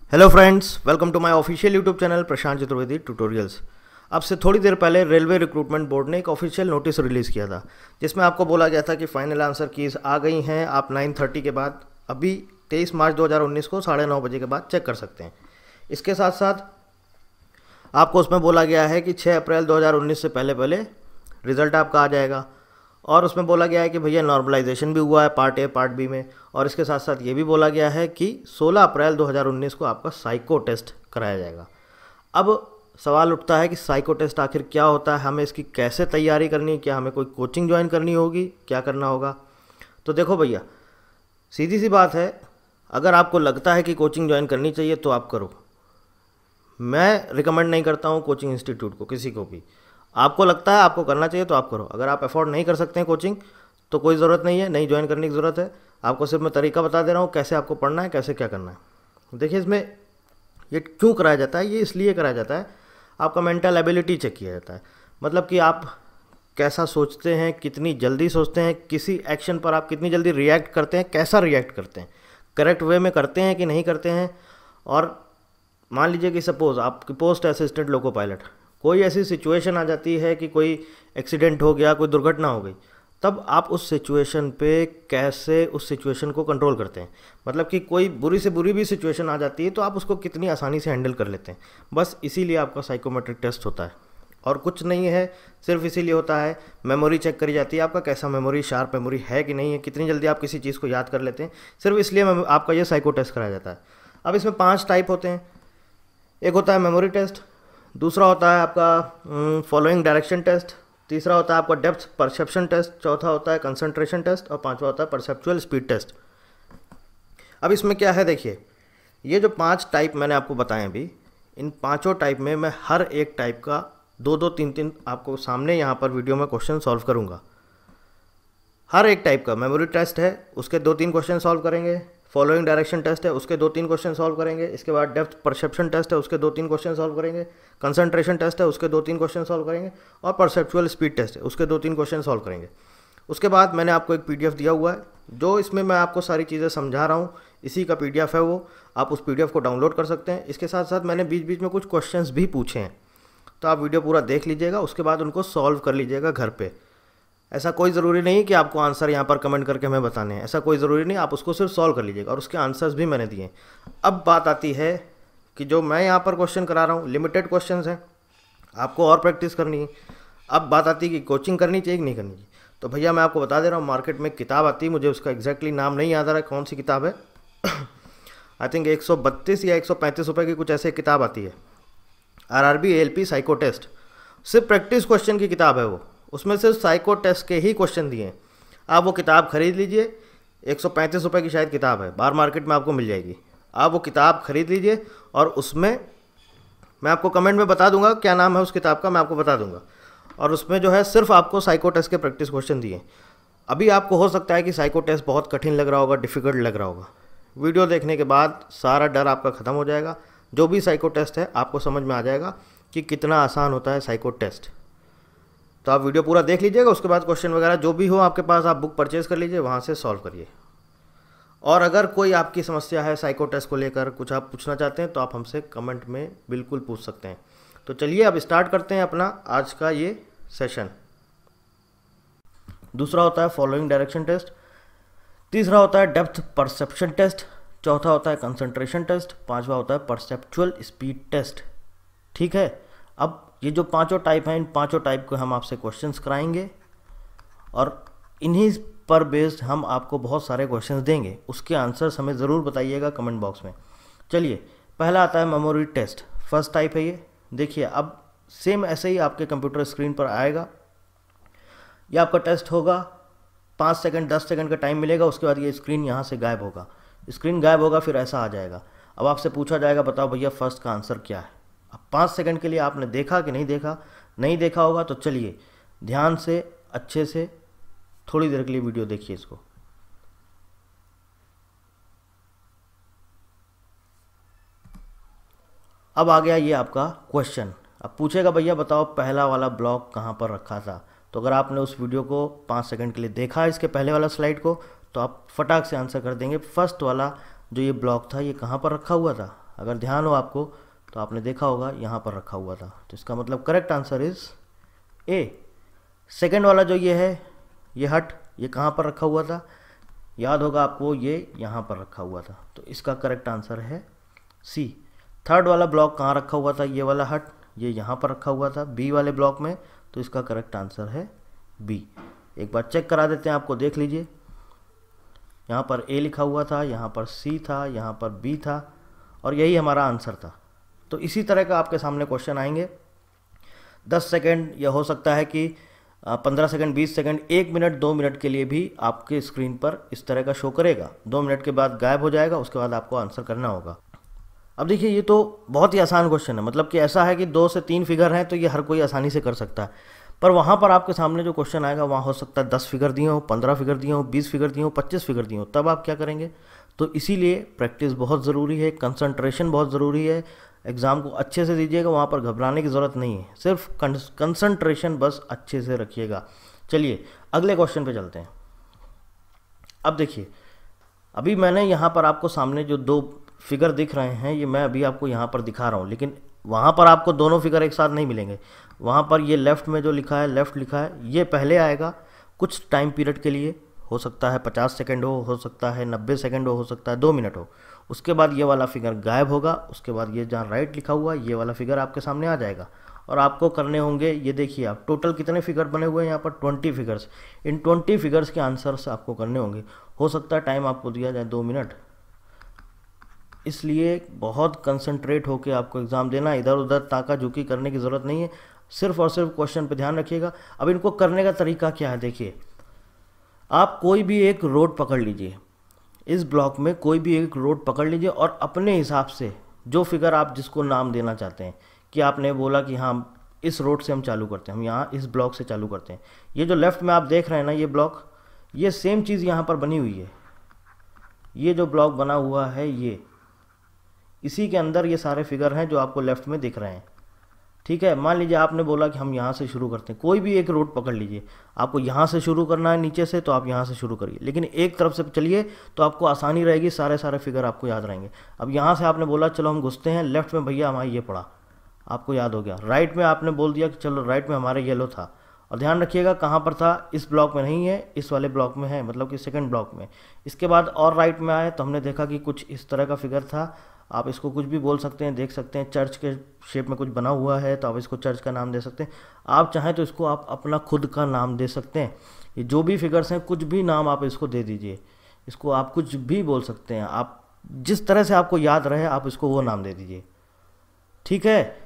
Hello friends, welcome to my official YouTube channel Prashant Chaturvedi tutorials. अब से थोड़ी देर पहले रेलवे रिक्रूटमेंट बोर्ड ने एक ऑफिशियल नोटिस रिलीज़ किया था, जिसमें आपको बोला गया था कि फाइनल आंसर कीज़ आ गई हैं। आप 9:30 के बाद अभी 23 मार्च 2019 को 9:30 बजे के बाद चेक कर सकते हैं। इसके साथ साथ आपको उसमें बोला गया है कि 6 अप्रैल 2019 से पहले पहले रिज़ल्ट आपका आ जाएगा। और उसमें बोला गया है कि भैया नॉर्मलाइजेशन भी हुआ है पार्ट ए पार्ट बी में। और इसके साथ साथ ये भी बोला गया है कि 16 अप्रैल 2019 को आपका साइको टेस्ट कराया जाएगा। अब सवाल उठता है कि साइको टेस्ट आखिर क्या होता है, हमें इसकी कैसे तैयारी करनी है, क्या हमें कोई कोचिंग ज्वाइन करनी होगी, क्या करना होगा। तो देखो भैया, सीधी सी बात है, अगर आपको लगता है कि कोचिंग ज्वाइन करनी चाहिए तो आप करो। मैं रिकमेंड नहीं करता हूँ कोचिंग इंस्टीट्यूट को किसी को भी। आपको लगता है आपको करना चाहिए तो आप करो। अगर आप अफोर्ड नहीं कर सकते हैं कोचिंग तो कोई ज़रूरत नहीं है, नहीं ज्वाइन करने की ज़रूरत है। आपको सिर्फ मैं तरीका बता दे रहा हूँ कैसे आपको पढ़ना है, कैसे क्या करना है। देखिए, इसमें ये क्यों कराया जाता है, ये इसलिए कराया जाता है, आपका मेंटल एबिलिटी चेक किया जाता है। मतलब कि आप कैसा सोचते हैं, कितनी जल्दी सोचते हैं, किसी एक्शन पर आप कितनी जल्दी रिएक्ट करते हैं, कैसा रिएक्ट करते हैं, करेक्ट वे में करते हैं कि नहीं करते हैं। और मान लीजिए कि सपोज़ आपकी पोस्ट असिस्टेंट लोको पायलट, कोई ऐसी सिचुएशन आ जाती है कि कोई एक्सीडेंट हो गया, कोई दुर्घटना हो गई, तब आप उस सिचुएशन पे कैसे उस सिचुएशन को कंट्रोल करते हैं। मतलब कि कोई बुरी से बुरी भी सिचुएशन आ जाती है तो आप उसको कितनी आसानी से हैंडल कर लेते हैं। बस इसीलिए आपका साइकोमेट्रिक टेस्ट होता है और कुछ नहीं है। सिर्फ इसीलिए होता है, मेमोरी चेक करी जाती है आपका कैसा मेमोरी, शार्प मेमोरी है कि नहीं है, कितनी जल्दी आप किसी चीज़ को याद कर लेते हैं। सिर्फ इसलिए आपका ये साइको टेस्ट कराया जाता है। अब इसमें 5 टाइप होते हैं। एक होता है मेमोरी टेस्ट, दूसरा होता है आपका फॉलोइंग डायरेक्शन टेस्ट, तीसरा होता है आपका डेप्थ परसेप्शन टेस्ट, चौथा होता है कंसंट्रेशन टेस्ट और पांचवा होता है परसेप्चुअल स्पीड टेस्ट। अब इसमें क्या है, देखिए, ये जो 5 टाइप मैंने आपको बताए अभी, इन पांचों टाइप में मैं हर एक टाइप का 2-2, 3-3 आपको सामने यहाँ पर वीडियो में क्वेश्चन सॉल्व करूँगा। हर एक टाइप का मेमोरी टेस्ट है, उसके 2-3 क्वेश्चन सॉल्व करेंगे। फॉलोइंग डायरेक्शन टेस्ट है, उसके 2-3 क्वेश्चन सॉल्व करेंगे। इसके बाद डेप्थ परसेप्शन टेस्ट है, उसके 2-3 क्वेश्चन सॉल्व करेंगे। कंसंट्रेशन टेस्ट है, उसके 2-3 क्वेश्चन सॉल्व करेंगे। और परसेप्चुअल स्पीड टेस्ट है, उसके 2-3 क्वेश्चन सॉल्व करेंगे। उसके बाद मैंने आपको एक PDF दिया हुआ है, जो इसमें मैं आपको सारी चीज़ें समझा रहा हूँ, इसी का PDF है वो। आप उस PDF को डाउनलोड कर सकते हैं। इसके साथ साथ मैंने बीच बीच में कुछ क्वेश्चंस भी पूछे हैं, तो आप वीडियो पूरा देख लीजिएगा, उसके बाद उनको सॉल्व कर लीजिएगा घर पे। ऐसा कोई ज़रूरी नहीं कि आपको आंसर यहाँ पर कमेंट करके हमें बताने हैं, ऐसा कोई ज़रूरी नहीं, आप उसको सिर्फ सॉल्व कर लीजिएगा और उसके आंसर्स भी मैंने दिए हैं। अब बात आती है कि जो मैं यहाँ पर क्वेश्चन करा रहा हूँ, लिमिटेड क्वेश्चंस हैं, आपको और प्रैक्टिस करनी है। अब बात आती है कि कोचिंग करनी चाहिए कि नहीं करनी चाहिए। तो भैया मैं आपको बता दे रहा हूँ, मार्केट में किताब आती है, मुझे उसका एग्जैक्टली नाम नहीं याद आ रहा है कौन सी किताब है। आई थिंक 132 या 135 रुपये की कुछ ऐसे किताब आती है, RRB ALP साइको टेस्ट। सिर्फ प्रैक्टिस क्वेश्चन की किताब है वो, उसमें सिर्फ साइको टेस्ट के ही क्वेश्चन दिए हैं। आप वो किताब खरीद लीजिए, 135 रुपये की शायद किताब है, बाहर मार्केट में आपको मिल जाएगी। आप वो किताब खरीद लीजिए और उसमें मैं आपको कमेंट में बता दूंगा क्या नाम है उस किताब का, मैं आपको बता दूंगा। और उसमें जो है सिर्फ आपको साइको टेस्ट के प्रैक्टिस क्वेश्चन दिए। अभी आपको हो सकता है कि साइको टेस्ट बहुत कठिन लग रहा होगा, डिफ़िकल्ट लग रहा होगा। वीडियो देखने के बाद सारा डर आपका ख़त्म हो जाएगा। जो भी साइको टेस्ट है आपको समझ में आ जाएगा कि कितना आसान होता है साइको टेस्ट। तो आप वीडियो पूरा देख लीजिएगा, उसके बाद क्वेश्चन वगैरह जो भी हो आपके पास, आप बुक परचेज़ कर लीजिए, वहाँ से सॉल्व करिए। और अगर कोई आपकी समस्या है साइको टेस्ट को लेकर, कुछ आप पूछना चाहते हैं तो आप हमसे कमेंट में बिल्कुल पूछ सकते हैं। तो चलिए अब स्टार्ट करते हैं अपना आज का ये सेशन। दूसरा होता है फॉलोइंग डायरेक्शन टेस्ट, तीसरा होता है डेप्थ परसेप्शन टेस्ट, चौथा होता है कंसंट्रेशन टेस्ट, पाँचवा होता है परसेप्चुअल स्पीड टेस्ट। ठीक है, अब ये जो पांचों टाइप हैं, इन पांचों टाइप को हम आपसे क्वेश्चंस कराएंगे और इन्हीं पर बेस्ड हम आपको बहुत सारे क्वेश्चंस देंगे। उसके आंसर्स हमें ज़रूर बताइएगा कमेंट बॉक्स में। चलिए, पहला आता है मेमोरी टेस्ट, फर्स्ट टाइप है ये। देखिए, अब सेम ऐसे ही आपके कंप्यूटर स्क्रीन पर आएगा, ये आपका टेस्ट होगा। 5 सेकंड 10 सेकंड का टाइम मिलेगा, उसके बाद ये स्क्रीन यहाँ से गायब होगा। स्क्रीन गायब होगा, फिर ऐसा आ जाएगा। अब आपसे पूछा जाएगा, बताओ भैया फर्स्ट का आंसर क्या है। अब 5 सेकंड के लिए आपने देखा कि नहीं देखा, नहीं देखा होगा तो चलिए ध्यान से अच्छे से थोड़ी देर के लिए वीडियो देखिए इसको। अब आ गया ये आपका क्वेश्चन। अब पूछेगा भैया बताओ पहला वाला ब्लॉक कहाँ पर रखा था। तो अगर आपने उस वीडियो को 5 सेकंड के लिए देखा इसके पहले वाला स्लाइड को, तो आप फटाक से आंसर कर देंगे फर्स्ट वाला जो ये ब्लॉक था ये कहाँ पर रखा हुआ था? अगर ध्यान हो आपको तो आपने देखा होगा यहाँ पर रखा हुआ था। तो इसका मतलब correct answer is A. Second वाला जो ये है, ये हट, ये कहाँ पर रखा हुआ था? याद होगा आपको, ये यहाँ पर रखा हुआ था। तो इसका करेक्ट आंसर है सी। थर्ड वाला ब्लॉक कहाँ रखा हुआ था? ये वाला हट, ये यहाँ पर रखा हुआ था बी वाले ब्लॉक में। तो इसका करेक्ट आंसर है बी। एक बार चेक करा देते हैं आपको, देख लीजिए। यहाँ पर ए लिखा हुआ था, यहाँ पर सी था, यहाँ पर बी था और यही हमारा आंसर था। तो इसी तरह का आपके सामने क्वेश्चन आएंगे। 10 सेकेंड या हो सकता है कि 15 सेकेंड, 20 सेकेंड, 1 मिनट, 2 मिनट के लिए भी आपके स्क्रीन पर इस तरह का शो करेगा। 2 मिनट के बाद गायब हो जाएगा, उसके बाद आपको आंसर करना होगा। अब देखिए, ये तो बहुत ही आसान क्वेश्चन है। मतलब कि ऐसा है कि 2 से 3 फिगर हैं तो ये हर कोई आसानी से कर सकता है। पर वहाँ पर आपके सामने जो क्वेश्चन आएगा वहाँ हो सकता है 10 फिगर दिए हो, 15 फिगर दिए हो, 20 फिगर दिए हो, 25 फिगर दिए हो, तब आप क्या करेंगे? तो इसीलिए प्रैक्टिस बहुत ज़रूरी है, कंसंट्रेशन बहुत ज़रूरी है। एग्ज़ाम को अच्छे से दीजिएगा, वहाँ पर घबराने की ज़रूरत नहीं है, सिर्फ कंसंट्रेशन बस अच्छे से रखिएगा। चलिए अगले क्वेश्चन पे चलते हैं। अब देखिए, अभी मैंने यहाँ पर आपको सामने जो 2 फिगर दिख रहे हैं ये मैं अभी आपको यहाँ पर दिखा रहा हूँ, लेकिन वहाँ पर आपको दोनों फिगर एक साथ नहीं मिलेंगे। वहाँ पर ये लेफ़्ट में जो लिखा है, लेफ़्ट लिखा है, ये पहले आएगा कुछ टाइम पीरियड के लिए। हो सकता है 50 सेकंड हो सकता है 90 सेकंड हो सकता है 2 मिनट हो। उसके बाद ये वाला फिगर गायब होगा। उसके बाद ये जहाँ राइट लिखा हुआ है ये वाला फिगर आपके सामने आ जाएगा और आपको करने होंगे, ये देखिए आप टोटल कितने फिगर बने हुए हैं यहाँ पर 20 फिगर्स। इन 20 फिगर्स के आंसर्स आपको करने होंगे। हो सकता है टाइम आपको दिया जाए 2 मिनट, इसलिए बहुत कंसंट्रेट होकर आपको एग्ज़ाम देना। इधर उधर ताका झुकी करने की ज़रूरत नहीं है, सिर्फ और सिर्फ क्वेश्चन पे ध्यान रखिएगा। अब इनको करने का तरीका क्या है, देखिए आप कोई भी एक रोड पकड़ लीजिए, इस ब्लॉक में कोई भी एक रोड पकड़ लीजिए और अपने हिसाब से जो फिगर आप जिसको नाम देना चाहते हैं, कि आपने बोला कि हाँ इस रोड से हम चालू करते हैं, हम यहाँ इस ब्लॉक से चालू करते हैं। ये जो लेफ़्ट में आप देख रहे हैं ना ये ब्लॉक, ये सेम चीज़ यहाँ पर बनी हुई है। ये जो ब्लॉक बना हुआ है ये, इसी के अंदर ये सारे फिगर हैं जो आपको लेफ़्ट में दिख रहे हैं। ठीक है, मान लीजिए आपने बोला कि हम यहाँ से शुरू करते हैं, कोई भी एक रोड पकड़ लीजिए। आपको यहाँ से शुरू करना है नीचे से, तो आप यहाँ से शुरू करिए, लेकिन एक तरफ से चलिए तो आपको आसानी रहेगी, सारे फिगर आपको याद रहेंगे। अब यहाँ से आपने बोला चलो हम घुसते हैं, लेफ्ट में भैया हमारा ये पड़ा, आपको याद हो गया। राइट में आपने बोल दिया कि चलो राइट में हमारा येलो था, और ध्यान रखिएगा कहाँ पर था, इस ब्लॉक में नहीं है, इस वाले ब्लॉक में है, मतलब कि सेकंड ब्लॉक में। इसके बाद और राइट में आए तो हमने देखा कि कुछ इस तरह का फिगर था। आप इसको कुछ भी बोल सकते हैं, देख सकते हैं चर्च के शेप में कुछ बना हुआ है तो आप इसको चर्च का नाम दे सकते हैं। आप चाहें तो इसको आप अपना खुद का नाम दे सकते हैं। ये जो भी फिगर्स हैं कुछ भी नाम आप इसको दे दीजिए, इसको आप कुछ भी बोल सकते हैं। आप जिस तरह से आपको याद रहे आप इसको वो नाम दे दीजिए, ठीक है।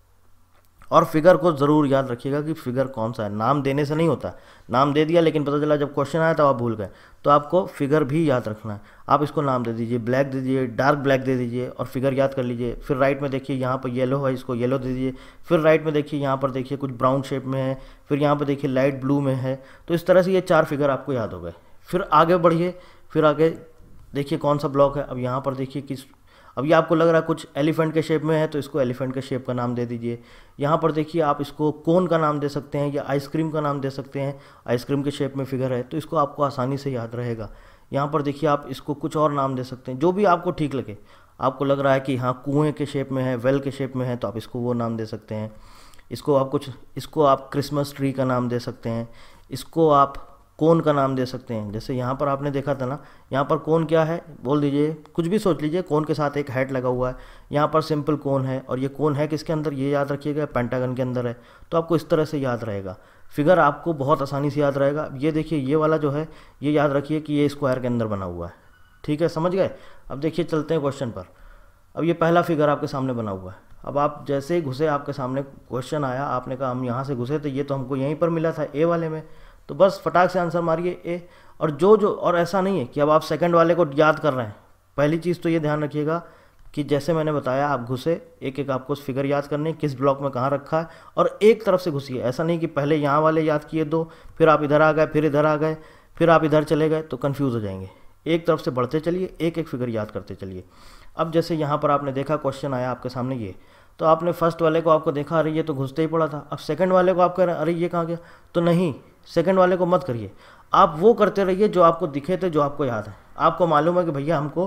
और फिगर को ज़रूर याद रखिएगा कि फिगर कौन सा है। नाम देने से नहीं होता, नाम दे दिया लेकिन पता चला जब क्वेश्चन आया तब आप भूल गए, तो आपको फिगर भी याद रखना है। आप इसको नाम दे दीजिए, ब्लैक दे दीजिए, डार्क ब्लैक दे दीजिए और फिगर याद कर लीजिए। फिर राइट में देखिए यहाँ पर येलो है, इसको येलो दे दीजिए। फिर राइट में देखिए यहाँ पर देखिए कुछ ब्राउन शेप में है, फिर यहाँ पर देखिए लाइट ब्लू में है। तो इस तरह से ये 4 फिगर आपको याद हो गए। फिर आगे बढ़िए, फिर आगे देखिए कौन सा ब्लॉक है। अब यहाँ पर देखिए किस, अब ये आपको लग रहा है कुछ एलिफेंट के शेप में है तो इसको एलिफेंट के शेप का नाम दे दीजिए। यहाँ पर देखिए आप इसको कोन का नाम दे सकते हैं या आइसक्रीम का नाम दे सकते हैं। आइसक्रीम के शेप में फिगर है तो इसको आपको आसानी से याद रहेगा। यहाँ पर देखिए आप इसको कुछ और नाम दे सकते हैं, जो भी आपको ठीक लगे। आपको लग रहा है कि हाँ कुएँ के शेप में है, वेल के शेप में है, तो आप इसको वो नाम दे सकते हैं। इसको आप क्रिसमस ट्री का नाम दे सकते हैं। इसको आप कोन का नाम दे सकते हैं। जैसे यहाँ पर आपने देखा था ना, यहाँ पर कोन क्या है बोल दीजिए, कुछ भी सोच लीजिए। कोन के साथ एक हेड लगा हुआ है, यहाँ पर सिंपल कोन है और ये कोन है किसके अंदर, ये याद रखिएगा पेंटागन के अंदर है। तो आपको इस तरह से याद रहेगा, फिगर आपको बहुत आसानी से याद रहेगा। ये देखिए ये वाला जो है ये याद रखिए कि ये स्क्वायर के अंदर बना हुआ है, ठीक है, समझ गए। अब देखिए चलते हैं क्वेश्चन पर। अब ये पहला फिगर आपके सामने बना हुआ है। अब आप जैसे ही घुसे आपके सामने क्वेश्चन आया, आपने कहा हम यहाँ से घुसे तो ये तो हमको यहीं पर मिला था ए वाले में, तो बस फटाक से आंसर मारिए ए। और और ऐसा नहीं है कि अब आप सेकंड वाले को याद कर रहे हैं। पहली चीज़ तो ये ध्यान रखिएगा कि जैसे मैंने बताया आप घुसे, एक एक आपको फिगर याद करने, किस ब्लॉक में कहाँ रखा है, और एक तरफ से घुसिए। ऐसा नहीं कि पहले यहाँ वाले याद किए 2, फिर आप इधर आ गए, फिर इधर आ गए, फिर आप इधर चले गए, तो कन्फ्यूज़ हो जाएंगे। एक तरफ से बढ़ते चलिए, एक एक फिगर याद करते चलिए। अब जैसे यहाँ पर आपने देखा क्वेश्चन आया आपके सामने ये, तो आपने फर्स्ट वाले को आपको देखा अरे ये तो घुसते ही पड़ा था। अब सेकंड वाले को आप कह रहे हैं अरे ये कहाँ गया, तो नहीं, सेकंड वाले को मत करिए। आप वो करते रहिए जो आपको दिखे थे, जो आपको याद है। आपको मालूम है कि भैया हमको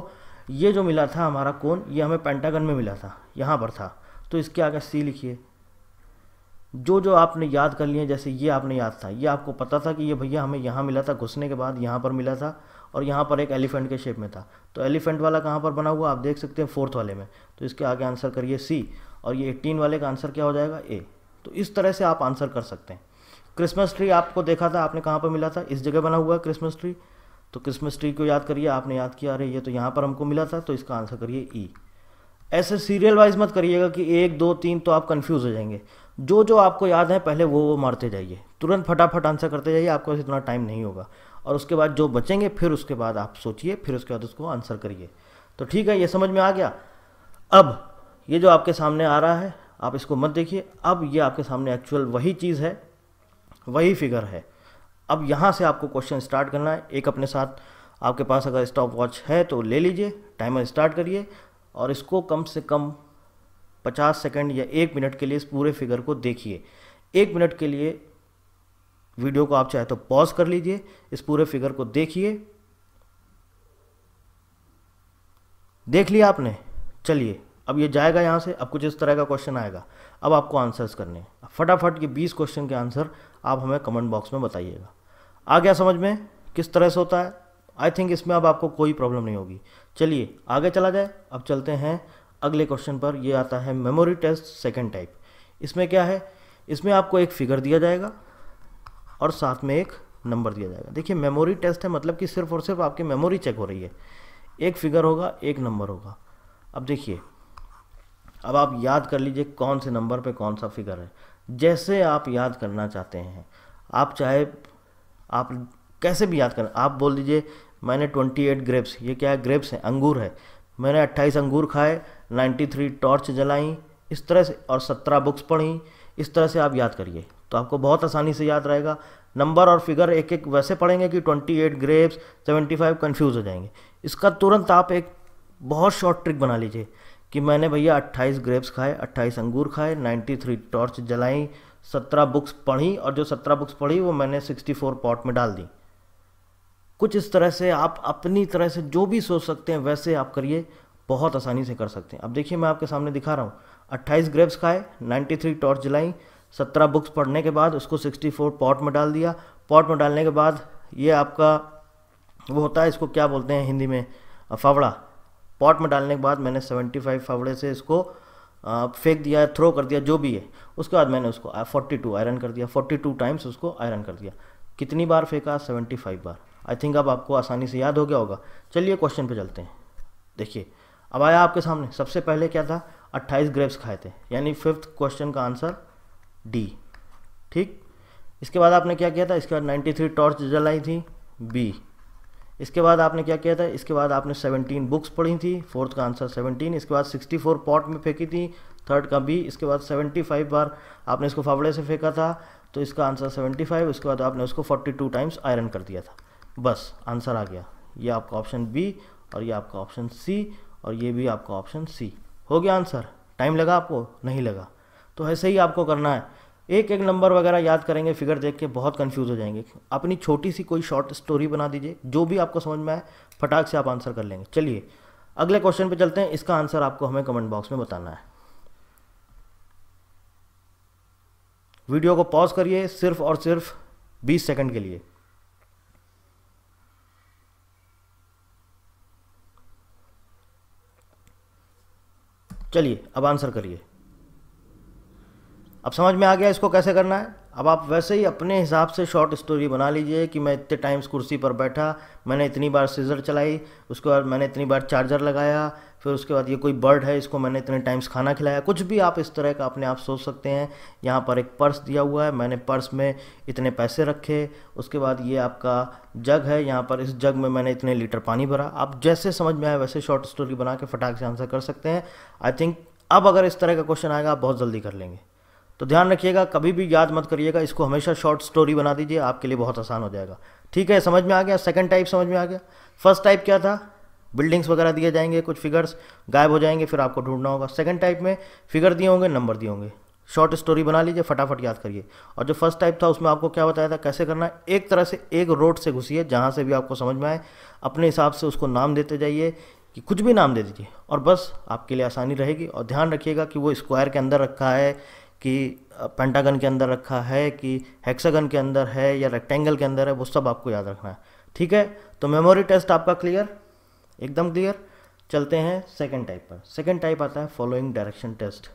ये जो मिला था हमारा कोण, ये हमें पेंटागन में मिला था, यहाँ पर था, तो इसके आगे सी लिखिए। जो जो आपने याद कर लिए, जैसे ये आपने याद था, ये आपको पता था कि ये भैया हमें यहाँ मिला था, घुसने के बाद यहाँ पर मिला था, और यहाँ पर एक एलिफेंट के शेप में था। तो एलिफेंट वाला कहाँ पर बना हुआ आप देख सकते हैं, फोर्थ वाले में। तो इसके आगे आंसर करिए सी, और ये 18 वाले का आंसर क्या हो जाएगा, ए। तो इस तरह से आप आंसर कर सकते हैं। क्रिसमस ट्री आपको देखा था, आपने कहाँ पर मिला था, इस जगह बना हुआ है क्रिसमस ट्री। तो क्रिसमस ट्री को याद करिए, आपने याद किया, अरे ये तो यहाँ पर हमको मिला था, तो इसका आंसर करिए ई। ऐसे सीरियल वाइज मत करिएगा कि 1 2 3, तो आप कंफ्यूज हो जाएंगे। जो जो आपको याद है पहले वो मारते जाइए, तुरंत फटाफट आंसर करते जाइए, आपको इतना टाइम नहीं होगा। और उसके बाद जो बचेंगे फिर उसके बाद आप सोचिए, फिर उसके बाद उसको आंसर करिए। तो ठीक है, ये समझ में आ गया। अब ये जो आपके सामने आ रहा है, आप इसको मत देखिए, अब ये आपके सामने एक्चुअल वही चीज़ है, वही फिगर है। अब यहाँ से आपको क्वेश्चन स्टार्ट करना है। एक अपने साथ आपके पास अगर स्टॉप वॉच है तो ले लीजिए, टाइमर स्टार्ट करिए, और इसको कम से कम 50 सेकंड या 1 मिनट के लिए इस पूरे फिगर को देखिए। 1 मिनट के लिए वीडियो को आप चाहे तो पॉज कर लीजिए, इस पूरे फिगर को देखिए। देख लिया आपने? चलिए अब ये जाएगा यहाँ से, अब कुछ इस तरह का क्वेश्चन आएगा। अब आपको आंसर्स करने हैं, फटाफट ये 20 क्वेश्चन के आंसर आप हमें कमेंट बॉक्स में बताइएगा। आ गया समझ में किस तरह से होता है? आई थिंक इसमें अब आपको कोई प्रॉब्लम नहीं होगी। चलिए आगे चला जाए, अब चलते हैं अगले क्वेश्चन पर। ये आता है मेमोरी टेस्ट सेकंड टाइप। इसमें क्या है, इसमें आपको एक फिगर दिया जाएगा और साथ में एक नंबर दिया जाएगा। देखिए मेमोरी टेस्ट है, मतलब कि सिर्फ और सिर्फ आपकी मेमोरी चेक हो रही है। एक फिगर होगा, एक नंबर होगा। अब देखिए, अब आप याद कर लीजिए कौन से नंबर पे कौन सा फिगर है, जैसे आप याद करना चाहते हैं। आप चाहे आप कैसे भी याद करें, आप बोल दीजिए मैंने 28 ग्रेप्स, ये क्या है, ग्रेप्स है, अंगूर है, मैंने 28 अंगूर खाए, 93 टॉर्च जलाई, इस तरह से, और 17 बुक्स पढ़ी। इस तरह से आप याद करिए तो आपको बहुत आसानी से याद रहेगा। नंबर और फिगर एक एक वैसे पढ़ेंगे कि 28 ग्रेप्स 75, कन्फ्यूज़ हो जाएंगे। इसका तुरंत आप एक बहुत शॉर्ट ट्रिक बना लीजिए कि मैंने भैया 28 ग्रेप्स खाए, 28 अंगूर खाए, 93 टॉर्च जलाई, 17 बुक्स पढ़ी, और जो 17 बुक्स पढ़ी वो मैंने 64 पॉट में डाल दी। कुछ इस तरह से आप अपनी तरह से जो भी सोच सकते हैं वैसे आप करिए, बहुत आसानी से कर सकते हैं। अब देखिए मैं आपके सामने दिखा रहा हूँ, 28 ग्रेप्स खाए, 93 टॉर्च जलाई, 17 बुक्स पढ़ने के बाद उसको 64 पॉट में डाल दिया। पॉट में डालने के बाद ये आपका वो होता है, इसको क्या बोलते हैं हिंदी में, फावड़ा। पॉट में डालने के बाद मैंने 75 फावड़े से इसको फेंक दिया, थ्रो कर दिया, जो भी है। उसके बाद मैंने उसको 42 आयरन कर दिया, 42 टाइम्स उसको आयरन कर दिया। कितनी बार फेंका? 75 बार। आई थिंक अब आपको आसानी से याद हो गया होगा। चलिए क्वेश्चन पे चलते हैं। देखिए अब आया आपके सामने, सबसे पहले क्या था, 28 ग्रेप्स खाए थे, यानी 5th क्वेश्चन का आंसर डी। ठीक, इसके बाद आपने क्या किया था, इसके बाद 93 टॉर्च जलाई थी, बी। इसके बाद आपने क्या किया था, इसके बाद आपने 17 बुक्स पढ़ी थी, 4th का आंसर 17। इसके बाद 64 पॉट में फेंकी थी, 3rd का बी। इसके बाद 75 बार आपने इसको फावड़े से फेंका था, तो इसका आंसर 75। उसके बाद आपने उसको 42 टाइम्स आयरन कर दिया था। बस आंसर आ गया। ये आपका ऑप्शन बी, और ये आपका ऑप्शन सी, और ये भी आपका ऑप्शन सी। हो गया आंसर? टाइम लगा आपको? नहीं लगा। तो ऐसे ही आपको करना है, एक एक नंबर वगैरह याद करेंगे, फिगर देख के बहुत कंफ्यूज हो जाएंगे। अपनी छोटी सी कोई शॉर्ट स्टोरी बना दीजिए, जो भी आपको समझ में आए फटाक से आप आंसर कर लेंगे। चलिए अगले क्वेश्चन पे चलते हैं, इसका आंसर आपको हमें कमेंट बॉक्स में बताना है। वीडियो को पॉज करिए सिर्फ और सिर्फ 20 सेकंड के लिए। चलिए अब आंसर करिए। अब समझ में आ गया इसको कैसे करना है। अब आप वैसे ही अपने हिसाब से शॉर्ट स्टोरी बना लीजिए कि मैं इतने टाइम्स कुर्सी पर बैठा, मैंने इतनी बार सीजर चलाई, उसके बाद मैंने इतनी बार चार्जर लगाया, फिर उसके बाद ये कोई बर्ड है, इसको मैंने इतने टाइम्स खाना खिलाया। कुछ भी आप इस तरह का अपने आप सोच सकते हैं। यहाँ पर एक पर्स दिया हुआ है, मैंने पर्स में इतने पैसे रखे। उसके बाद ये आपका जग है, यहाँ पर इस जग में मैंने इतने लीटर पानी भरा। आप जैसे समझ में आए वैसे शॉर्ट स्टोरी बना के फटाक से आंसर कर सकते हैं। आई थिंक अब अगर इस तरह का क्वेश्चन आएगा आप बहुत जल्दी कर लेंगे। तो ध्यान रखिएगा, कभी भी याद मत करिएगा, इसको हमेशा शॉर्ट स्टोरी बना दीजिए, आपके लिए बहुत आसान हो जाएगा। ठीक है, समझ में आ गया? सेकंड टाइप समझ में आ गया। फर्स्ट टाइप क्या था, बिल्डिंग्स वगैरह दिए जाएंगे, कुछ फिगर्स गायब हो जाएंगे, फिर आपको ढूंढना होगा। सेकंड टाइप में फिगर दिए होंगे, नंबर दिए होंगे, शॉर्ट स्टोरी बना लीजिए, फटाफट याद करिए। और जो फर्स्ट टाइप था उसमें आपको क्या बताया था कैसे करना है। एक तरह से एक रोड से घुसिए, जहाँ से भी आपको समझ में आए अपने हिसाब से उसको नाम देते जाइए कि कुछ भी नाम दे दीजिए और बस आपके लिए आसानी रहेगी। और ध्यान रखिएगा कि वो स्क्वायर के अंदर रखा है कि पेंटागन के अंदर रखा है कि हेक्सागन के अंदर है या रेक्टेंगल के अंदर है, वो सब आपको याद रखना है। ठीक है, तो मेमोरी टेस्ट आपका क्लियर, एकदम क्लियर। चलते हैं सेकंड टाइप पर। सेकंड टाइप आता है फॉलोइंग डायरेक्शन टेस्ट।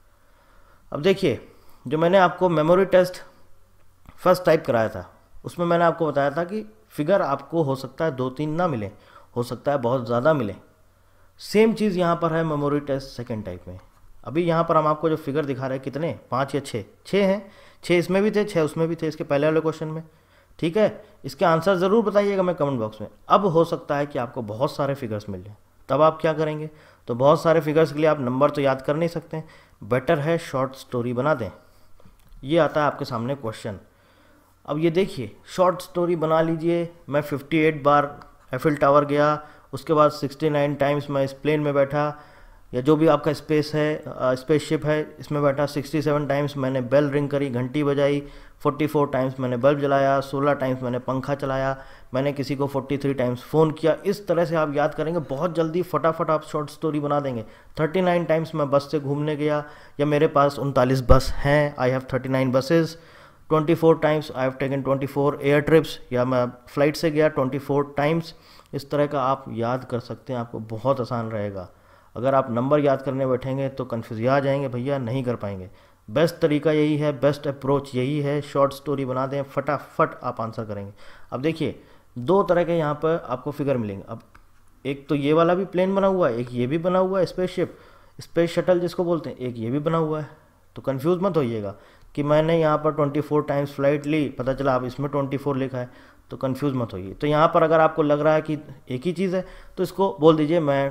अब देखिए, जो मैंने आपको मेमोरी टेस्ट फर्स्ट टाइप कराया था उसमें मैंने आपको बताया था कि फिगर आपको हो सकता है 2-3 ना मिले, हो सकता है बहुत ज़्यादा मिले। सेम चीज़ यहाँ पर है मेमोरी टेस्ट सेकंड टाइप में। अभी यहाँ पर हम आपको जो फिगर दिखा रहे हैं कितने, 5 या 6 हैं, 6 इसमें भी थे, 6 उसमें भी थे, इसके पहले वाले क्वेश्चन में। ठीक है, इसके आंसर ज़रूर बताइएगा मैं कमेंट बॉक्स में। अब हो सकता है कि आपको बहुत सारे फिगर्स मिल जाए, तब आप क्या करेंगे? तो बहुत सारे फिगर्स के लिए आप नंबर तो याद कर नहीं सकते, बेटर है शॉर्ट स्टोरी बना दें। ये आता है आपके सामने क्वेश्चन। अब ये देखिए, शॉर्ट स्टोरी बना लीजिए। मैं 58 बार एफिल टावर गया, उसके बाद 69 टाइम्स मैं इस प्लेन में बैठा, या जो भी आपका स्पेस है स्पेसशिप है इसमें बैठा। 67 टाइम्स मैंने बेल रिंग करी, घंटी बजाई। 44 टाइम्स मैंने बल्ब जलाया। 16 टाइम्स मैंने पंखा चलाया। मैंने किसी को 43 टाइम्स फ़ोन किया। इस तरह से आप याद करेंगे, बहुत जल्दी फटाफट आप शॉर्ट स्टोरी बना देंगे। 39 टाइम्स मैं बस से घूमने गया, या मेरे पास 39 बस हैं, I have 39 buses. 24 times I have taken 24 air trips, या मैं फ़्लाइट से गया 24 टाइम्स। इस तरह का आप याद कर सकते हैं, आपको बहुत आसान रहेगा। अगर आप नंबर याद करने बैठेंगे तो कन्फ्यूज आ जाएंगे भैया, नहीं कर पाएंगे। बेस्ट तरीका यही है, बेस्ट अप्रोच यही है, शॉर्ट स्टोरी बना दें, फटाफट आप आंसर करेंगे। अब देखिए, 2 तरह के यहाँ पर आपको फिगर मिलेंगे। अब एक तो ये वाला भी प्लेन बना हुआ है, एक ये भी बना हुआ है स्पेसशिप, स्पेस शटल जिसको बोलते हैं, एक ये भी बना हुआ है। तो कन्फ्यूज़ मत होइएगा कि मैंने यहाँ पर 24 टाइम्स फ्लाइट ली, पता चला अब इसमें 24 लिखा है, तो कन्फ्यूज़ मत होइए। तो यहाँ पर अगर आपको लग रहा है कि एक ही चीज़ है तो इसको बोल दीजिए मैं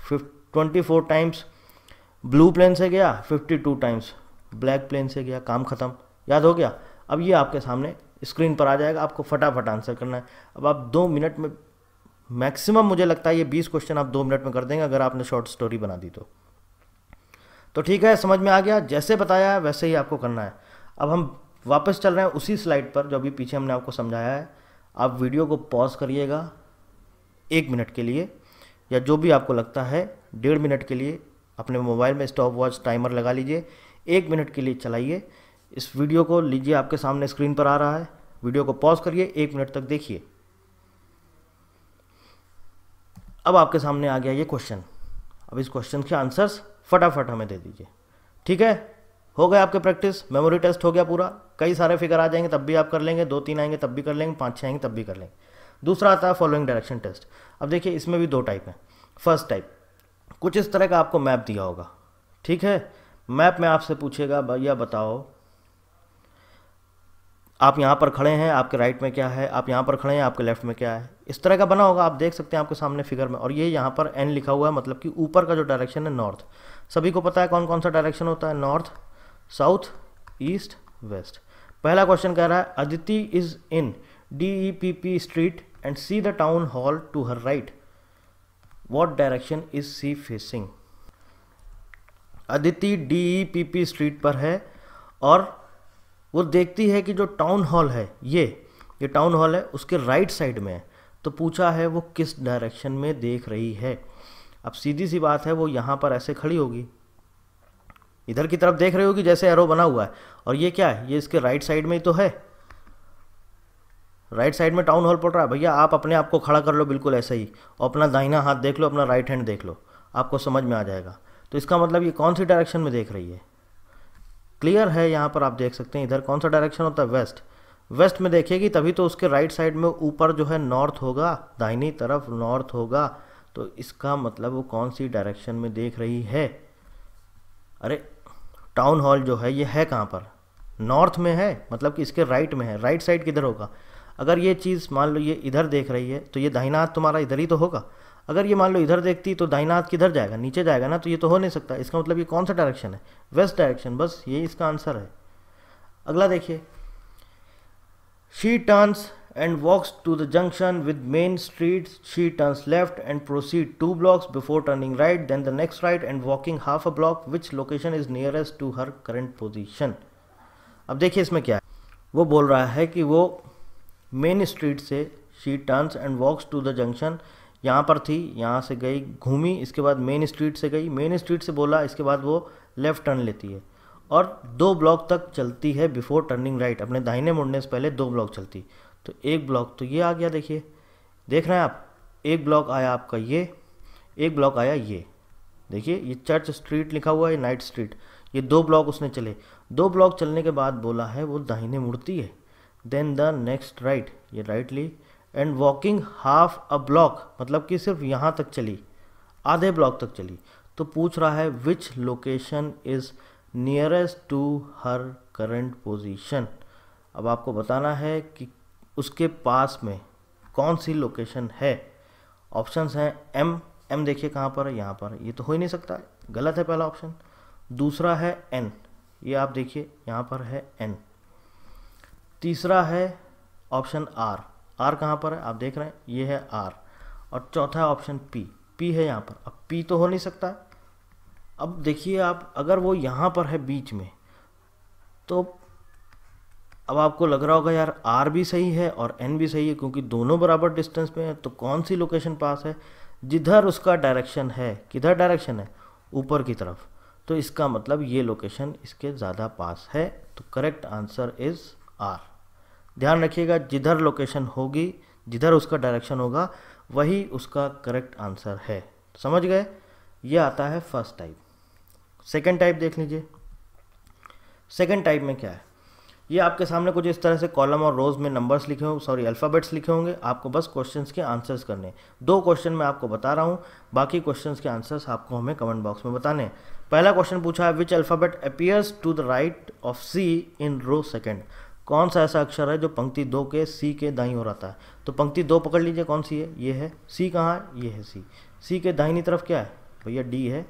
24 टाइम्स ब्लू प्लेन से गया, 52 टाइम्स ब्लैक प्लेन से गया, काम ख़त्म। याद हो गया? अब ये आपके सामने स्क्रीन पर आ जाएगा, आपको फटाफट आंसर करना है। अब आप 2 मिनट में मैक्सिमम, मुझे लगता है ये 20 क्वेश्चन आप 2 मिनट में कर देंगे अगर आपने शॉर्ट स्टोरी बना दी तो ठीक है, समझ में आ गया? जैसे बताया है वैसे ही आपको करना है। अब हम वापस चल रहे हैं उसी स्लाइड पर जो अभी पीछे हमने आपको समझाया है। आप वीडियो को पॉज करिएगा 1 मिनट के लिए, या जो भी आपको लगता है 1.5 मिनट के लिए अपने मोबाइल में स्टॉप वॉच टाइमर लगा लीजिए। 1 मिनट के लिए चलाइए इस वीडियो को। लीजिए, आपके सामने स्क्रीन पर आ रहा है, वीडियो को पॉज करिए, 1 मिनट तक देखिए। अब आपके सामने आ गया ये क्वेश्चन। अब इस क्वेश्चन के आंसर्स फटाफट हमें दे दीजिए। ठीक है, हो गया आपके प्रैक्टिस, मेमोरी टेस्ट हो गया पूरा। कई सारे फिगर आ जाएंगे तब भी आप कर लेंगे, 2-3 आएंगे तब भी कर लेंगे, 5-6 आएंगे तब भी कर लेंगे। दूसरा आता है फॉलोइंग डायरेक्शन टेस्ट। अब देखिए, इसमें भी 2 टाइप हैं। फर्स्ट टाइप, कुछ इस तरह का आपको मैप दिया होगा। ठीक है, मैप में आपसे पूछेगा भैया बताओ आप यहाँ पर खड़े हैं, आपके राइट में क्या है, आप यहाँ पर खड़े हैं, आपके लेफ्ट में क्या है। इस तरह का बना होगा, आप देख सकते हैं आपके सामने फिगर में। और ये यहाँ पर एन लिखा हुआ है, मतलब कि ऊपर का जो डायरेक्शन है नॉर्थ। सभी को पता है कौन कौन सा डायरेक्शन होता है, नॉर्थ, साउथ, ईस्ट, वेस्ट। पहला क्वेश्चन कह रहा है Aditi is in DEPP street and see the town hall to her right, what direction is she facing. Aditi DEPP street पर है और वो देखती है कि जो टाउन हॉल है, ये टाउन हॉल है, उसके राइट साइड में है। तो पूछा है वो किस डायरेक्शन में देख रही है। अब सीधी सी बात है, वो यहाँ पर ऐसे खड़ी होगी, इधर की तरफ देख रही होगी जैसे एरो बना हुआ है। और ये क्या है, ये इसके राइट साइड में ही तो है, राइट साइड में टाउन हॉल पड़ रहा है। भैया आप अपने आप को खड़ा कर लो बिल्कुल ऐसे ही, और अपना दाहिना हाथ देख लो, अपना राइट हैंड देख लो, आपको समझ में आ जाएगा। तो इसका मतलब ये कौन सी डायरेक्शन में देख रही है, क्लियर है। यहाँ पर आप देख सकते हैं, इधर कौन सा डायरेक्शन होता है, वेस्ट। वेस्ट में देखेगी तभी तो उसके राइट साइड में ऊपर जो है नॉर्थ होगा, दाहिनी तरफ नॉर्थ होगा। तो इसका मतलब वो कौन सी डायरेक्शन में देख रही है। अरे टाउन हॉल जो है ये है कहाँ पर, नॉर्थ में है, मतलब कि इसके राइट में है। राइट साइड किधर होगा, अगर ये चीज़ मान लो ये इधर देख रही है तो ये दाहिना हाथ तुम्हारा इधर ही तो होगा। अगर ये मान लो इधर देखती तो दाहिना हाथ किधर जाएगा, नीचे जाएगा ना, तो ये तो हो नहीं सकता। इसका मतलब ये कौन सा डायरेक्शन है, वेस्ट डायरेक्शन। बस ये इसका आंसर है। अगला देखिए, she turns and walks to the junction with main street, she turns left and proceed 2 blocks before turning right, then the next right and walking half a block, which location is nearest to her current position. अब देखिए इसमें क्या है, वो बोल रहा है कि वो मेन स्ट्रीट से she turns and walks to the junction, यहाँ पर थी, यहाँ से गई, घूमी, इसके बाद मेन स्ट्रीट से गई, मेन स्ट्रीट से बोला, इसके बाद वो लेफ़्ट टर्न लेती है और 2 ब्लॉक तक चलती है बिफोर टर्निंग राइट, अपने दाहिने मुड़ने से पहले 2 ब्लॉक चलती। तो एक ब्लॉक तो ये आ गया, देखिए, देख रहे हैं आप, एक ब्लॉक आया आपका ये, एक ब्लॉक आया ये, देखिए ये चर्च स्ट्रीट लिखा हुआ है, नाइट स्ट्रीट, ये 2 ब्लॉक उसने चले। 2 ब्लॉक चलने के बाद बोला है वो दाहिने मुड़ती है, देन द नेक्स्ट राइट, ये राइट ली, and walking half a block, मतलब कि सिर्फ यहाँ तक चली, आधे ब्लॉक तक चली। तो पूछ रहा है which location is nearest to her current position. अब आपको बताना है कि उसके पास में कौन सी लोकेशन है। ऑप्शंस हैं एम, एम देखिए कहाँ पर है, यहाँ पर, ये तो हो ही नहीं सकता, गलत है पहला ऑप्शन। दूसरा है एन, ये आप देखिए यहाँ पर है एन। तीसरा है ऑप्शन आर, आर कहाँ पर है आप देख रहे हैं, ये है आर। और चौथा है ऑप्शन पी, पी है यहाँ पर। अब पी तो हो नहीं सकता। अब देखिए आप, अगर वो यहाँ पर है बीच में, तो अब आपको लग रहा होगा यार आर भी सही है और एन भी सही है, क्योंकि दोनों बराबर डिस्टेंस पे हैं, तो कौन सी लोकेशन पास है? जिधर उसका डायरेक्शन है, किधर डायरेक्शन है, ऊपर की तरफ, तो इसका मतलब ये लोकेशन इसके ज़्यादा पास है। तो करेक्ट आंसर इज़ आर। ध्यान रखिएगा, जिधर लोकेशन होगी, जिधर उसका डायरेक्शन होगा, वही उसका करेक्ट आंसर है। समझ गए? ये आता है फर्स्ट टाइप। सेकंड टाइप देख लीजिए। सेकंड टाइप में क्या है, ये आपके सामने कुछ इस तरह से कॉलम और रोज में नंबर्स लिखे होंगे, सॉरी अल्फ़ाबेट्स लिखे होंगे। आपको बस क्वेश्चंस के आंसर्स करने हैं। 2 क्वेश्चन मैं आपको बता रहा हूँ, बाकी क्वेश्चंस के आंसर्स आपको हमें कमेंट बॉक्स में बताने हैं। पहला क्वेश्चन पूछा है which alphabet appears to the right of C in row second. कौन सा ऐसा अक्षर है जो पंक्ति 2 के सी के दाईं ओर आता है? तो पंक्ति 2 पकड़ लीजिए, कौन सी है? ये है। सी कहाँ है? ये है सी। सी के दाहिनी तरफ क्या है भैया? डी है।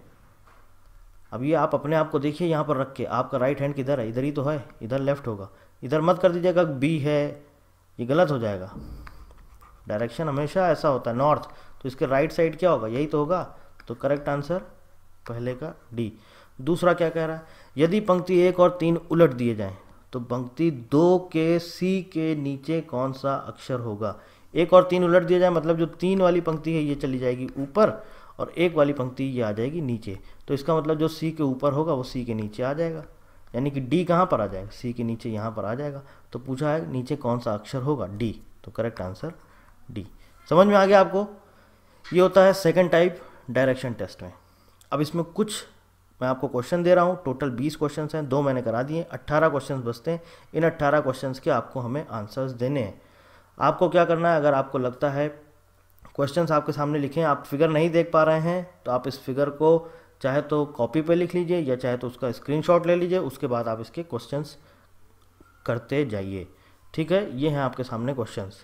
अब ये आप अपने आप को देखिए यहाँ पर रख के, आपका राइट हैंड किधर है? इधर ही तो है, इधर लेफ्ट होगा। इधर मत कर दीजिएगा बी है, ये गलत हो जाएगा। डायरेक्शन हमेशा ऐसा होता है नॉर्थ, तो इसके राइट साइड क्या होगा? यही तो होगा। तो करेक्ट आंसर पहले का डी। दूसरा क्या कह रहा है, यदि पंक्ति 1 और 3 उलट दिए जाएं तो पंक्ति 2 के सी के नीचे कौन सा अक्षर होगा? 1 और 3 उलट दिया जाए मतलब जो 3 वाली पंक्ति है ये चली जाएगी ऊपर और 1 वाली पंक्ति ये आ जाएगी नीचे। तो इसका मतलब जो सी के ऊपर होगा वो सी के नीचे आ जाएगा, यानी कि डी कहाँ पर आ जाएगा? सी के नीचे यहाँ पर आ जाएगा। तो पूछा है नीचे कौन सा अक्षर होगा? डी। तो करेक्ट आंसर डी। समझ में आ गया आपको? ये होता है सेकंड टाइप डायरेक्शन टेस्ट में। अब इसमें कुछ मैं आपको क्वेश्चन दे रहा हूँ, टोटल 20 क्वेश्चन हैं, 2 मैंने करा दिए, 18 क्वेश्चन बचते हैं। इन 18 क्वेश्चन के आपको हमें आंसर्स देने हैं। आपको क्या करना है, अगर आपको लगता है क्वेश्चंस आपके सामने लिखे हैं, आप फिगर नहीं देख पा रहे हैं, तो आप इस फिगर को चाहे तो कॉपी पे लिख लीजिए या चाहे तो उसका स्क्रीनशॉट ले लीजिए, उसके बाद आप इसके क्वेश्चंस करते जाइए। ठीक है, ये हैं आपके सामने क्वेश्चंस।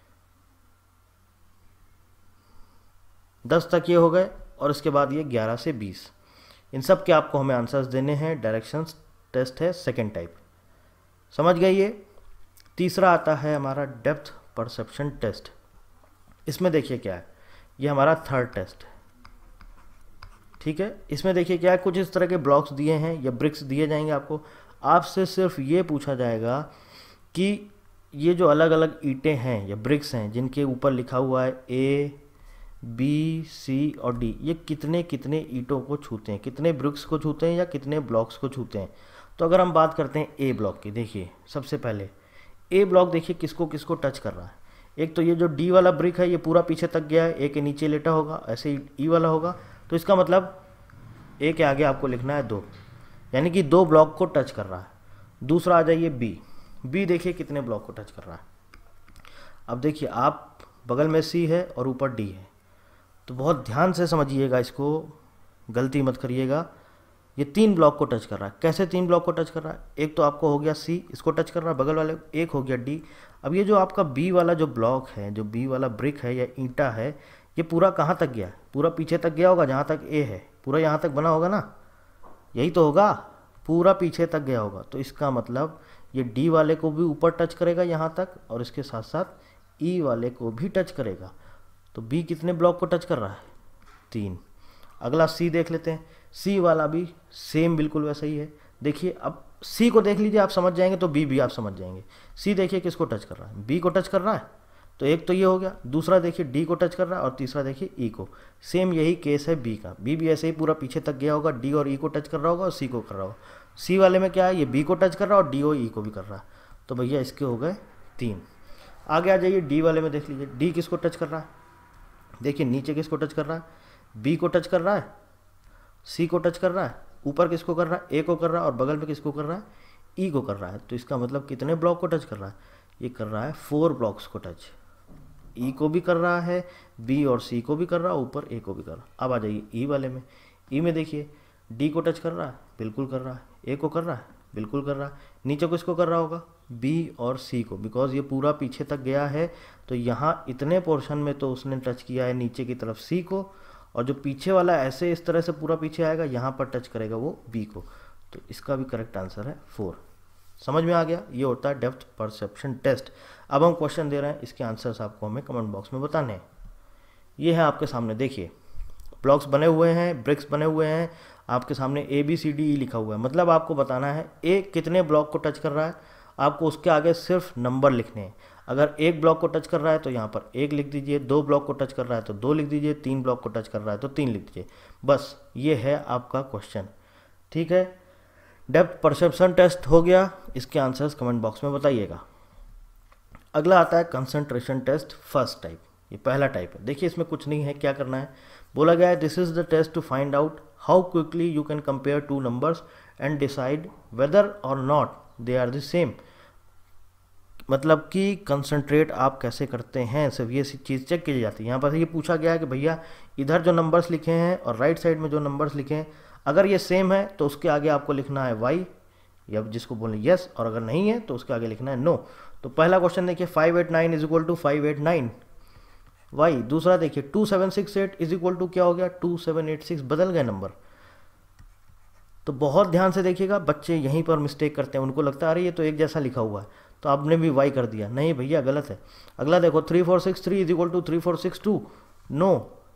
10 तक ये हो गए और इसके बाद ये 11 से 20। इन सब के आपको हमें आंसर्स देने हैं। डायरेक्शंस टेस्ट है सेकेंड टाइप। समझ गए ये? तीसरा आता है हमारा डेप्थ परसेप्शन टेस्ट। इसमें देखिए क्या है, ये हमारा थर्ड टेस्ट है। ठीक है, इसमें देखिए क्या है, कुछ इस तरह के ब्लॉक्स दिए हैं या ब्रिक्स दिए जाएंगे आपको। आपसे सिर्फ ये पूछा जाएगा कि ये जो अलग अलग ईंटें हैं या ब्रिक्स हैं जिनके ऊपर लिखा हुआ है ए बी सी और डी, ये कितने कितने ईंटों को छूते हैं, कितने ब्रिक्स को छूते हैं या कितने ब्लॉक्स को छूते हैं। तो अगर हम बात करते हैं ए ब्लॉक की, देखिए सबसे पहले ए ब्लॉक देखिए किसको किसको टच कर रहा है। एक तो ये जो डी वाला ब्रिक है ये पूरा पीछे तक गया है, ए के नीचे लेटा होगा, ऐसे ही ई वाला होगा। तो इसका मतलब ए के आगे आपको लिखना है 2, यानी कि 2 ब्लॉक को टच कर रहा है। दूसरा आ जाइए बी। बी देखिए कितने ब्लॉक को टच कर रहा है। अब देखिए आप बगल में सी है और ऊपर डी है, तो बहुत ध्यान से समझिएगा, इसको गलती मत करिएगा। ये 3 ब्लॉक को टच कर रहा है। कैसे 3 ब्लॉक को टच कर रहा है? एक तो आपको हो गया सी, इसको टच कर रहा है बगल वाले, एक हो गया डी। अब ये जो आपका बी वाला जो ब्लॉक है, जो बी वाला ब्रिक है या ईंटा है, ये पूरा कहाँ तक गया? पूरा पीछे तक गया होगा, जहाँ तक ए है पूरा यहाँ तक बना होगा ना, यही तो होगा, पूरा पीछे तक गया होगा। तो इसका मतलब ये डी वाले को भी ऊपर टच करेगा यहाँ तक, और इसके साथ साथ ई वाले को भी टच करेगा। तो बी कितने ब्लॉक को टच कर रहा है? 3। अगला सी देख लेते हैं। सी वाला भी सेम बिल्कुल वैसा ही है। देखिए अब सी को देख लीजिए, आप समझ जाएंगे, तो बी भी आप समझ जाएंगे। सी देखिए किसको टच कर रहा है? बी को टच कर रहा है। तो एक तो ये हो गया, दूसरा देखिए डी को टच कर रहा है और तीसरा देखिए ई को। सेम यही केस है बी का, बी भी ऐसे ही पूरा पीछे तक गया होगा, डी और ई को टच कर रहा होगा और सी को कर रहा होगा। सी वाले में क्या है, ये बी को टच कर रहा है और डी और ई को भी कर रहा है। तो भैया इसके हो गए 3। आगे आ जाइए डी वाले में, देख लीजिए डी किसको टच कर रहा है, देखिए नीचे किसको टच कर रहा है, बी को टच कर रहा है, सी को टच कर रहा है, ऊपर किसको कर रहा है, ए को कर रहा है और बगल में किसको कर रहा है, ई को कर रहा है। तो इसका मतलब कितने ब्लॉक को टच कर रहा है, ये कर रहा है 4 ब्लॉक्स को टच। ई को भी कर रहा है, बी और सी को भी कर रहा है, ऊपर ए को भी कर रहा है। अब आ जाइए ई वाले में, ई में देखिए डी को टच कर रहा है, बिल्कुल कर रहा है, ए को कर रहा है, बिल्कुल कर रहा है, नीचे किसको कर रहा होगा, बी और सी को, बिकॉज ये पूरा पीछे तक गया है तो यहाँ इतने पोर्शन में तो उसने टच किया है नीचे की तरफ सी को, और जो पीछे वाला ऐसे इस तरह से पूरा पीछे आएगा यहाँ पर टच करेगा वो बी को। तो इसका भी करेक्ट आंसर है 4। समझ में आ गया, ये होता है डेप्थ परसेप्शन टेस्ट। अब हम क्वेश्चन दे रहे हैं, इसके आंसर्स आपको हमें कमेंट बॉक्स में बताने हैं। ये है आपके सामने, देखिए ब्लॉक्स बने हुए हैं, ब्रिक्स बने हुए हैं, आपके सामने ए बी सी डी ई लिखा हुआ है। मतलब आपको बताना है ए कितने ब्लॉक को टच कर रहा है, आपको उसके आगे सिर्फ नंबर लिखने हैं। अगर एक ब्लॉक को टच कर रहा है तो यहाँ पर 1 लिख दीजिए, 2 ब्लॉक को टच कर रहा है तो 2 लिख दीजिए, 3 ब्लॉक को टच कर रहा है तो 3 लिख दीजिए। बस ये है आपका क्वेश्चन, ठीक है। डेप्थ परसेप्शन टेस्ट हो गया, इसके आंसर्स कमेंट बॉक्स में बताइएगा। अगला आता है कंसंट्रेशन टेस्ट फर्स्ट टाइप, ये पहला टाइप है। देखिए इसमें कुछ नहीं है, क्या करना है, बोला गया है this is the test to find out how quickly you can compare 2 numbers and decide whether or not they are the same. मतलब कि कंसंट्रेट आप कैसे करते हैं, सिर्फ ये चीज़ चेक की जाती है। यहाँ पर ये पूछा गया है कि भैया इधर जो नंबर्स लिखे हैं और राइट साइड में जो नंबर्स लिखे हैं, अगर ये सेम है तो उसके आगे आपको लिखना है वाई, या जिसको बोलें यस, और अगर नहीं है तो उसके आगे लिखना है नो। तो पहला क्वेश्चन देखिए 589 इज इक्वल टू 589 वाई। दूसरा देखिए 2768 इज इक्वल टू क्या हो गया 2786, बदल गए नंबर। तो बहुत ध्यान से देखिएगा, बच्चे यहीं पर मिस्टेक करते हैं, उनको लगता है अरे ये तो एक जैसा लिखा हुआ है तो आपने भी वाई कर दिया, नहीं भैया गलत है। अगला देखो 3463 is equal to 3462, no.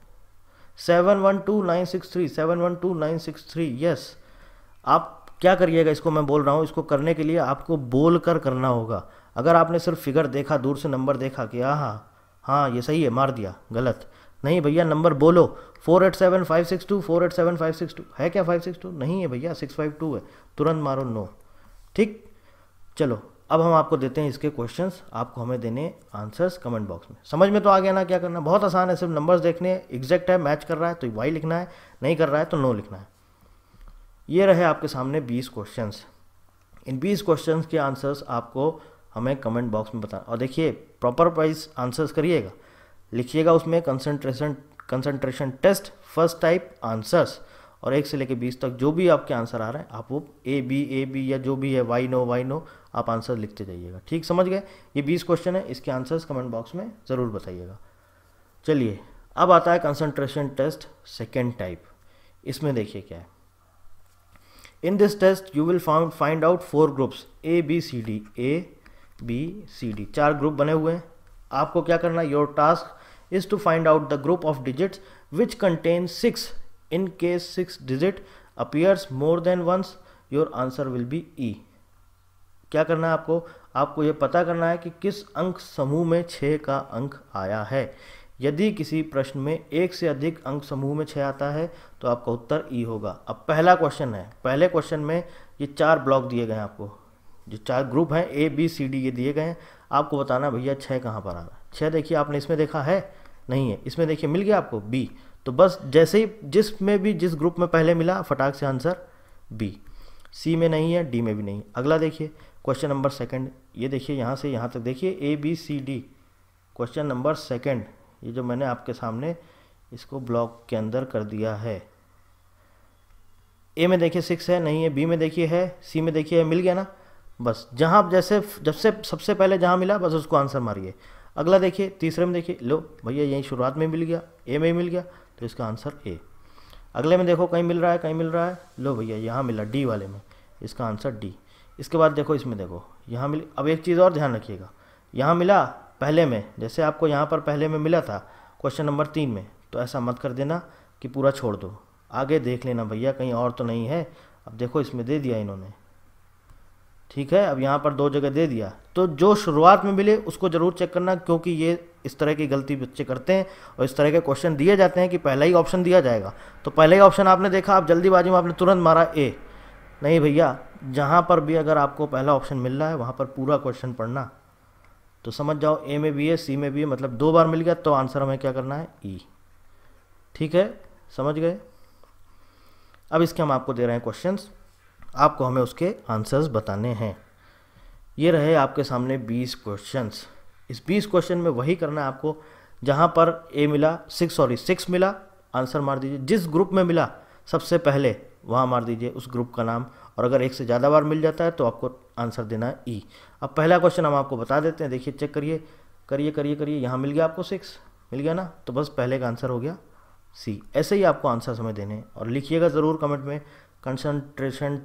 712963 712963 yes. आप क्या करिएगा, इसको मैं बोल रहा हूँ, इसको करने के लिए आपको बोल कर करना होगा। अगर आपने सिर्फ फिगर देखा, दूर से नंबर देखा कि हाँ ये सही है, मार दिया, गलत। नहीं भैया, नंबर बोलो। 487562 487562 है क्या 562? नहीं है भैया, 652 है, तुरंत मारो नो। ठीक, चलो अब हम आपको देते हैं इसके क्वेश्चंस, आपको हमें देने आंसर्स कमेंट बॉक्स में। समझ में तो आ गया ना क्या करना, बहुत आसान है, सिर्फ नंबर्स देखने, एग्जैक्ट है, मैच कर रहा है तो वाई लिखना है, नहीं कर रहा है तो नो लिखना है। ये रहे आपके सामने 20 क्वेश्चंस। इन 20 क्वेश्चंस के आंसर्स आपको हमें कमेंट बॉक्स में बताना, और देखिए प्रॉपर वाइज आंसर्स करिएगा, लिखिएगा उसमें concentration test first type answers, और 1 से लेकर 20 तक जो भी आपके आंसर आ रहे हैं आप वो ए बी या जो भी है वाई नो आप आंसर लिखते जाइएगा। ठीक, समझ गए। ये 20 क्वेश्चन है, इसके आंसर्स कमेंट बॉक्स में ज़रूर बताइएगा। चलिए अब आता है कंसंट्रेशन टेस्ट सेकेंड टाइप। इसमें देखिए क्या है, in this test you will find out 4 groups A B C D, 4 group बने हुए हैं। आपको क्या करना है, your task is to find out the group of digits which contain 6। In case 6 digit appears more than once your answer will be E. क्या करना है आपको ये पता करना है कि किस अंक समूह में 6 का अंक आया है। यदि किसी प्रश्न में 1 से अधिक अंक समूह में 6 आता है तो आपका उत्तर ई होगा। अब पहला क्वेश्चन है, पहले क्वेश्चन में ये 4 ब्लॉक दिए गए हैं, आपको जो 4 ग्रुप हैं ए बी सी डी ये दिए गए हैं, आपको बताना भैया 6 कहाँ पर आ रहा है। 6 देखिए आपने इसमें देखा है, नहीं है, इसमें देखिए मिल गया आपको बी। तो बस जैसे ही जिस ग्रुप में पहले मिला फटाक से आंसर बी। सी में नहीं है, डी में भी नहीं। अगला देखिए क्वेश्चन नंबर सेकंड, ये देखिए यहाँ से यहाँ तक देखिए A B C D, question number second, ये जो मैंने आपके सामने इसको ब्लॉक के अंदर कर दिया है। ए में देखिए 6 है, नहीं है, बी में देखिए है, सी में देखिए है, मिल गया ना। बस जहाँ जब से सबसे पहले जहाँ मिला बस उसको आंसर मारिए। अगला देखिए तीसरे में देखिए, लो भैया यहीं शुरुआत में मिल गया, ए में ही मिल गया तो इसका आंसर ए। अगले में देखो कहीं मिल रहा है, लो भैया यहाँ मिला डी वाले में, इसका आंसर डी। इसके बाद देखो इसमें देखो यहाँ मिल। अब एक चीज़ और ध्यान रखिएगा, यहाँ मिला पहले में, जैसे आपको यहाँ पर पहले में मिला था क्वेश्चन नंबर 3 में, तो ऐसा मत कर देना कि पूरा छोड़ दो, आगे देख लेना भैया कहीं और तो नहीं है। अब देखो इसमें दे दिया इन्होंने, ठीक है, अब यहाँ पर 2 जगह दे दिया, तो जो शुरुआत में मिले उसको ज़रूर चेक करना, क्योंकि ये इस तरह की गलती बच्चे करते हैं और इस तरह के क्वेश्चन दिए जाते हैं कि पहला ही ऑप्शन दिया जाएगा, तो पहला ही ऑप्शन आपने देखा, आप जल्दीबाजी में आपने तुरंत मारा ए। नहीं भैया, जहाँ पर भी अगर आपको पहला ऑप्शन मिल रहा है वहाँ पर पूरा क्वेश्चन पढ़ना। तो समझ जाओ, ए में भी है, सी में भी है, मतलब 2 बार मिल गया तो आंसर हमें क्या करना है, ई। ठीक है, समझ गए। अब इसके हम आपको दे रहे हैं क्वेश्चंस, आपको हमें उसके आंसर्स बताने हैं। ये रहे आपके सामने 20 क्वेश्चंस। इस 20 क्वेश्चन में वही करना है आपको जहाँ पर ए मिला 6 मिला, आंसर मार दीजिए। जिस ग्रुप में मिला सबसे पहले वहाँ मार दीजिए उस ग्रुप का नाम, और अगर एक से ज़्यादा बार मिल जाता है तो आपको आंसर देना है ई। अब पहला क्वेश्चन हम आपको बता देते हैं, देखिए चेक करिए, करिए, यहाँ मिल गया आपको 6 मिल गया ना, तो बस पहले का आंसर हो गया सी। ऐसे ही आपको आंसर हमें देने हैं और लिखिएगा ज़रूर कमेंट में concentration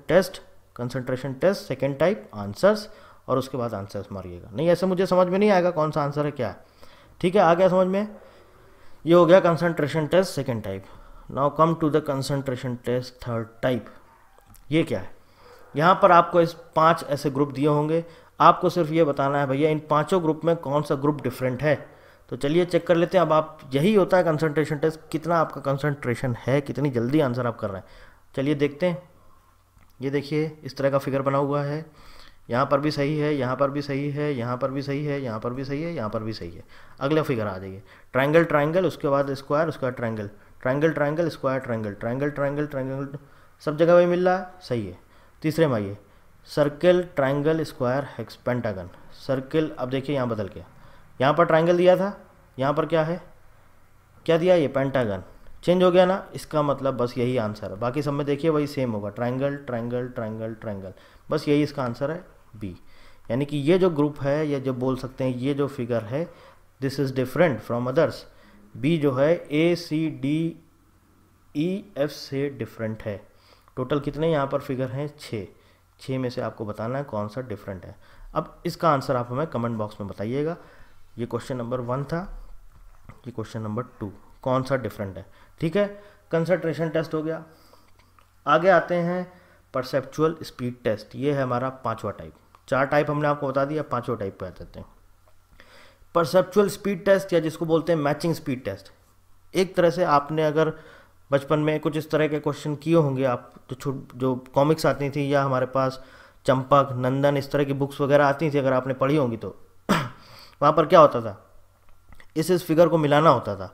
test second type answers, और उसके बाद आंसर्स मारिएगा। नहीं ऐसे मुझे समझ में नहीं आएगा कौन सा आंसर है क्या है। ठीक है, आ गया समझ में। ये हो गया concentration test second type. Now come to the concentration test third type. ये क्या है, यहाँ पर आपको इस 5 ऐसे ग्रुप दिए होंगे, आपको सिर्फ ये बताना है भैया इन 5 ग्रुप में कौन सा ग्रुप डिफरेंट है। तो चलिए चेक कर लेते हैं। अब आप, यही होता है कंसंट्रेशन टेस्ट, कितना आपका कंसंट्रेशन है, कितनी जल्दी आंसर आप कर रहे हैं। चलिए देखते हैं। ये देखिए इस तरह का फिगर बना हुआ है, यहाँ पर भी सही है, यहाँ पर भी सही है, यहाँ पर भी सही है, यहाँ पर भी सही है, यहाँ पर भी सही है। अगला फिगर आ जाइए, ट्रायंगल, उसके बाद स्क्वायर, उसके बाद ट्रायंगल, स्क्वायर, ट्रायंगल, सब जगह वही मिल रहा है, सही है। तीसरे में आइए, circle, triangle, square, hex, pentagon, circle. अब देखिए यहाँ बदल के, यहाँ पर ट्रायंगल दिया था, यहाँ पर क्या है, क्या दिया, ये पेंटागन, चेंज हो गया ना, इसका मतलब बस यही आंसर है। बाकी सब में देखिए वही सेम होगा, ट्रायंगल, बस यही इसका आंसर है बी। यानी कि ये जो ग्रुप है, या जो बोल सकते हैं ये जो फिगर है, this is different from others. B जो है A C D E F से डिफरेंट है। टोटल कितने यहाँ पर फिगर हैं, 6 में से आपको बताना है कौन सा डिफरेंट है। अब इसका आंसर आप हमें कमेंट बॉक्स में बताइएगा। ये क्वेश्चन नंबर 1 था, ये क्वेश्चन नंबर 2, कौन सा डिफरेंट है। ठीक है, कंसंट्रेशन टेस्ट हो गया। आगे आते हैं परसेप्चुअल स्पीड टेस्ट। ये है हमारा 5वां टाइप। 4 टाइप हमने आपको बता दिया, 5वां टाइप पे आ जाते हैं। परसेप्चुअल स्पीड टेस्ट, या जिसको बोलते हैं मैचिंग स्पीड टेस्ट। एक तरह से आपने अगर बचपन में कुछ इस तरह के क्वेश्चन किए होंगे, आप जो कॉमिक्स आती थी, या हमारे पास चंपक, नंदन, इस तरह की बुक्स वगैरह आती थी, अगर आपने पढ़ी होंगी तो वहाँ पर क्या होता था, इस फिगर को मिलाना होता था।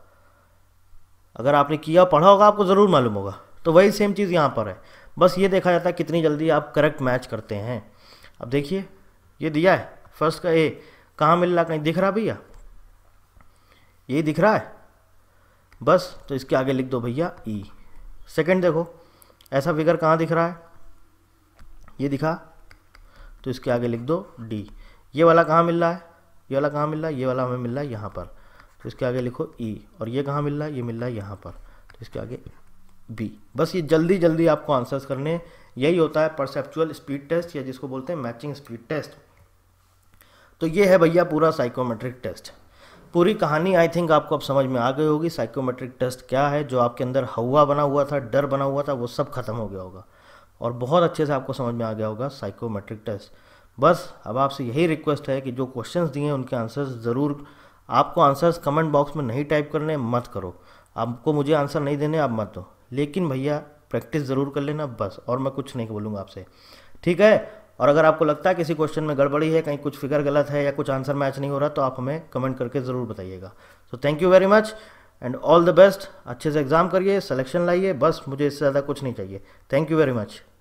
अगर आपने किया, पढ़ा होगा, आपको ज़रूर मालूम होगा। तो वही सेम चीज़ यहाँ पर है, बस ये देखा जाता है कितनी जल्दी आप करेक्ट मैच करते हैं। अब देखिए ये दिया है फर्स्ट का ए, कहाँ मिल रहा, कहीं दिख रहा भैया, यही दिख रहा है बस, तो इसके आगे लिख दो भैया ई। सेकंड देखो, ऐसा फिगर कहाँ दिख रहा है, ये दिखा, तो इसके आगे लिख दो डी। ये वाला कहाँ मिल रहा है, ये वाला कहाँ मिल रहा है, ये वाला हमें मिल रहा है यहाँ पर, तो इसके आगे लिखो ई। और ये कहाँ मिल रहा है, ये मिल रहा है यहाँ पर, तो इसके आगे बी। बस ये जल्दी जल्दी आपको आंसर्स करने हैं। यही होता है परसेप्चुअल स्पीड टेस्ट, या जिसको बोलते हैं मैचिंग स्पीड टेस्ट। तो ये है भैया पूरा साइकोमेट्रिक टेस्ट। पूरी कहानी आई थिंक आपको अब समझ में आ गई होगी। साइकोमेट्रिक टेस्ट क्या है, जो आपके अंदर हवा बना हुआ था, डर बना हुआ था, वो सब खत्म हो गया होगा और बहुत अच्छे से आपको समझ में आ गया होगा साइकोमेट्रिक टेस्ट। बस अब आपसे यही रिक्वेस्ट है कि जो क्वेश्चंस दिए हैं उनके आंसर्स ज़रूर, आपको आंसर्स कमेंट बॉक्स में नहीं टाइप करने, मत करो। आपको मुझे आंसर नहीं देने, आप मत दो, लेकिन भैया प्रैक्टिस ज़रूर कर लेना बस, और मैं कुछ नहीं बोलूँगा आपसे, ठीक है। और अगर आपको लगता है किसी क्वेश्चन में गड़बड़ी है, कहीं कुछ फिगर गलत है या कुछ आंसर मैच नहीं हो रहा, तो आप हमें कमेंट करके ज़रूर बताइएगा। So thank you very much and all the best. अच्छे से एग्ज़ाम करिए, सिलेक्शन लाइए, बस मुझे इससे ज़्यादा कुछ नहीं चाहिए। Thank you very much.